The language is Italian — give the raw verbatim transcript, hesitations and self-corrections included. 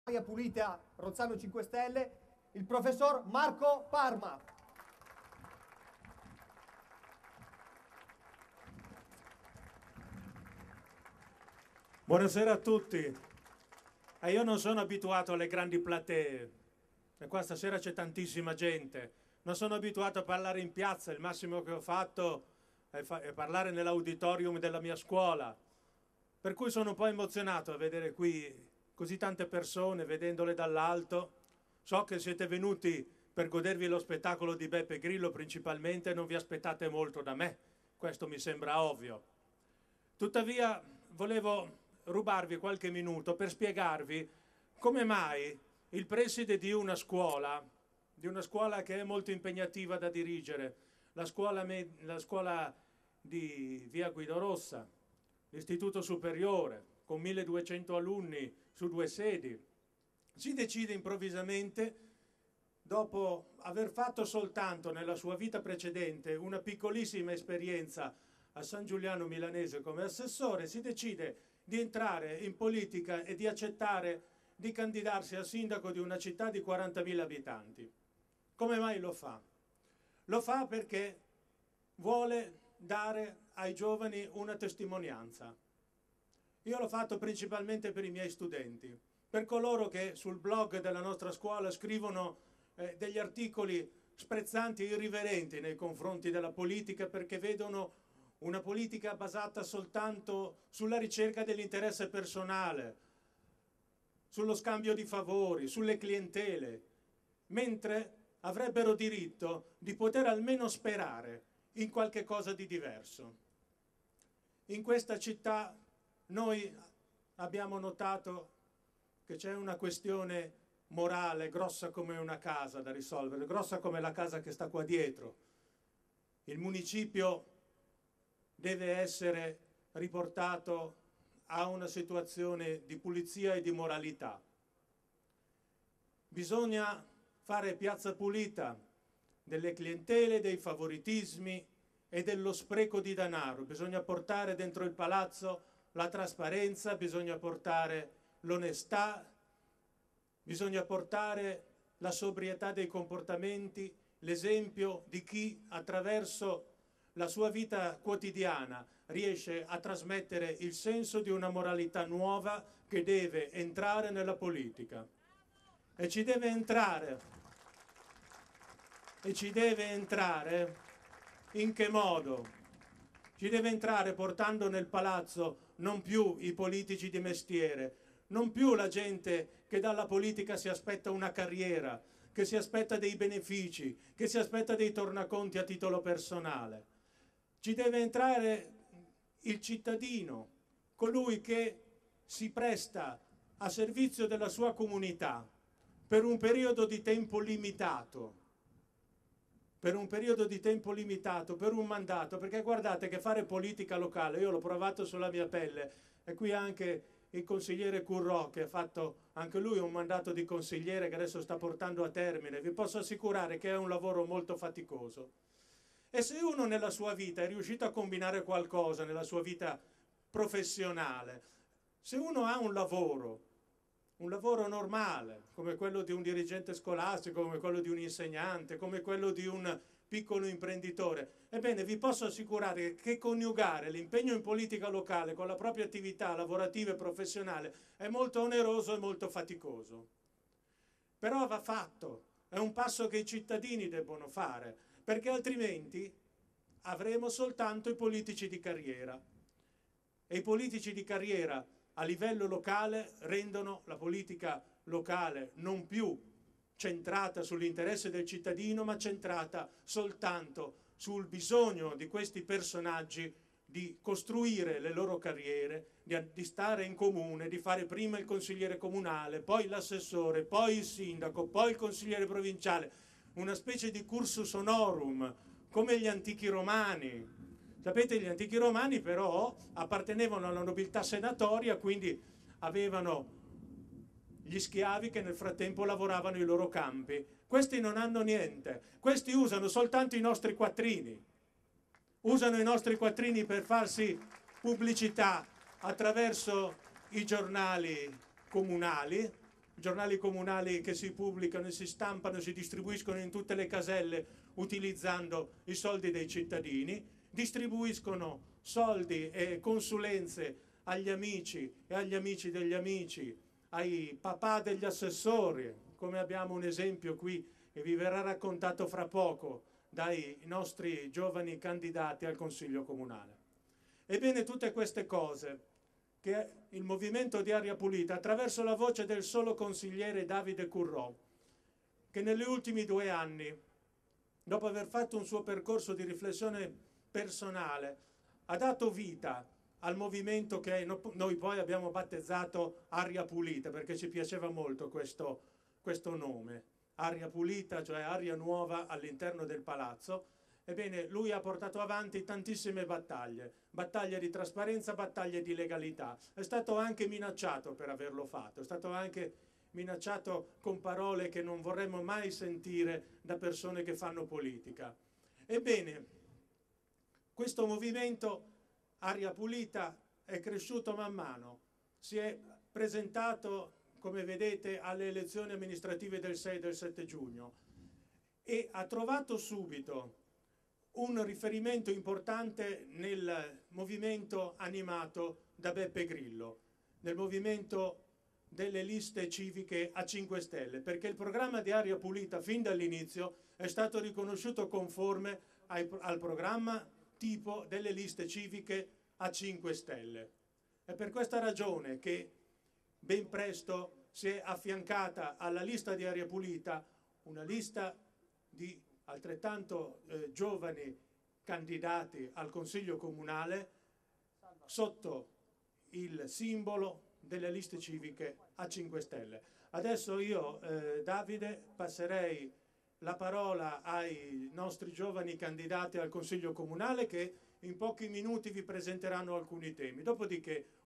Aria Pulita Rozzano cinque Stelle, il professor Marco Parma. Buonasera a tutti. Eh, io non sono abituato alle grandi platee e qua stasera c'è tantissima gente. Non sono abituato a parlare in piazza, il massimo che ho fatto è, fa è parlare nell'auditorium della mia scuola. Per cui sono un po' emozionato a vedere qui così tante persone, vedendole dall'alto. So che siete venuti per godervi lo spettacolo di Beppe Grillo principalmente e non vi aspettate molto da me, questo mi sembra ovvio. Tuttavia volevo rubarvi qualche minuto per spiegarvi come mai il preside di una scuola, di una scuola che è molto impegnativa da dirigere, la scuola, la scuola di Via Guido Rossa, l'istituto superiore, con milleduecento alunni su due sedi, si decide improvvisamente, dopo aver fatto soltanto nella sua vita precedente una piccolissima esperienza a San Giuliano Milanese come assessore, si decide di entrare in politica e di accettare di candidarsi a sindaco di una città di quarantamila abitanti. Come mai lo fa? Lo fa perché vuole dare ai giovani una testimonianza. Io l'ho fatto principalmente per i miei studenti, per coloro che sul blog della nostra scuola scrivono eh, degli articoli sprezzanti e irriverenti nei confronti della politica perché vedono una politica basata soltanto sulla ricerca dell'interesse personale, sullo scambio di favori, sulle clientele, mentre avrebbero diritto di poter almeno sperare in qualche cosa di diverso. In questa città noi abbiamo notato che c'è una questione morale grossa come una casa da risolvere, grossa come la casa che sta qua dietro. Il municipio deve essere riportato a una situazione di pulizia e di moralità. Bisogna fare piazza pulita delle clientele, dei favoritismi e dello spreco di denaro. Bisogna portare dentro il palazzo la trasparenza, bisogna portare l'onestà, bisogna portare la sobrietà dei comportamenti, l'esempio di chi attraverso la sua vita quotidiana riesce a trasmettere il senso di una moralità nuova che deve entrare nella politica. E ci deve entrare. E ci deve entrare in che modo? Ci deve entrare portando nel palazzo non più i politici di mestiere, non più la gente che dalla politica si aspetta una carriera, che si aspetta dei benefici, che si aspetta dei tornaconti a titolo personale. Ci deve entrare il cittadino, colui che si presta a servizio della sua comunità per un periodo di tempo limitato, per un periodo di tempo limitato, per un mandato, perché guardate che fare politica locale, io l'ho provato sulla mia pelle, e qui anche il consigliere Currò che ha fatto anche lui un mandato di consigliere che adesso sta portando a termine, vi posso assicurare che è un lavoro molto faticoso. E se uno nella sua vita è riuscito a combinare qualcosa, nella sua vita professionale, se uno ha un lavoro, un lavoro normale, come quello di un dirigente scolastico, come quello di un insegnante, come quello di un piccolo imprenditore, ebbene vi posso assicurare che coniugare l'impegno in politica locale con la propria attività lavorativa e professionale è molto oneroso e molto faticoso. Però va fatto, è un passo che i cittadini debbono fare, perché altrimenti avremo soltanto i politici di carriera. E i politici di carriera a livello locale rendono la politica locale non più centrata sull'interesse del cittadino, ma centrata soltanto sul bisogno di questi personaggi di costruire le loro carriere, di, di stare in comune, di fare prima il consigliere comunale, poi l'assessore, poi il sindaco, poi il consigliere provinciale, una specie di cursus honorum, come gli antichi romani. Sapete, gli antichi romani però appartenevano alla nobiltà senatoria, quindi avevano gli schiavi che nel frattempo lavoravano i loro campi. Questi non hanno niente, questi usano soltanto i nostri quattrini, usano i nostri quattrini per farsi pubblicità attraverso i giornali comunali, giornali comunali che si pubblicano e si stampano e si distribuiscono in tutte le caselle utilizzando i soldi dei cittadini, distribuiscono soldi e consulenze agli amici e agli amici degli amici, ai papà degli assessori, come abbiamo un esempio qui che vi verrà raccontato fra poco dai nostri giovani candidati al Consiglio Comunale. Ebbene, tutte queste cose che il Movimento di Aria Pulita, attraverso la voce del solo consigliere Davide Currò, che negli ultimi due anni, dopo aver fatto un suo percorso di riflessione personale, ha dato vita al movimento che noi poi abbiamo battezzato Aria Pulita, perché ci piaceva molto questo, questo nome, Aria Pulita, cioè aria nuova all'interno del palazzo. Ebbene, lui ha portato avanti tantissime battaglie, battaglie di trasparenza, battaglie di legalità. È stato anche minacciato per averlo fatto, è stato anche minacciato con parole che non vorremmo mai sentire da persone che fanno politica. Ebbene, questo movimento Aria Pulita è cresciuto man mano, si è presentato, come vedete, alle elezioni amministrative del sei e del sette giugno e ha trovato subito un riferimento importante nel movimento animato da Beppe Grillo, nel movimento delle liste civiche a cinque Stelle, perché il programma di Aria Pulita fin dall'inizio è stato riconosciuto conforme ai, al programma tipo delle liste civiche a cinque Stelle. È per questa ragione che ben presto si è affiancata alla lista di Aria Pulita una lista di altrettanto eh, giovani candidati al Consiglio Comunale sotto il simbolo delle liste civiche a cinque Stelle. Adesso io, eh, Davide, passerei la parola ai nostri giovani candidati al Consiglio Comunale che in pochi minuti vi presenteranno alcuni temi. Dopodiché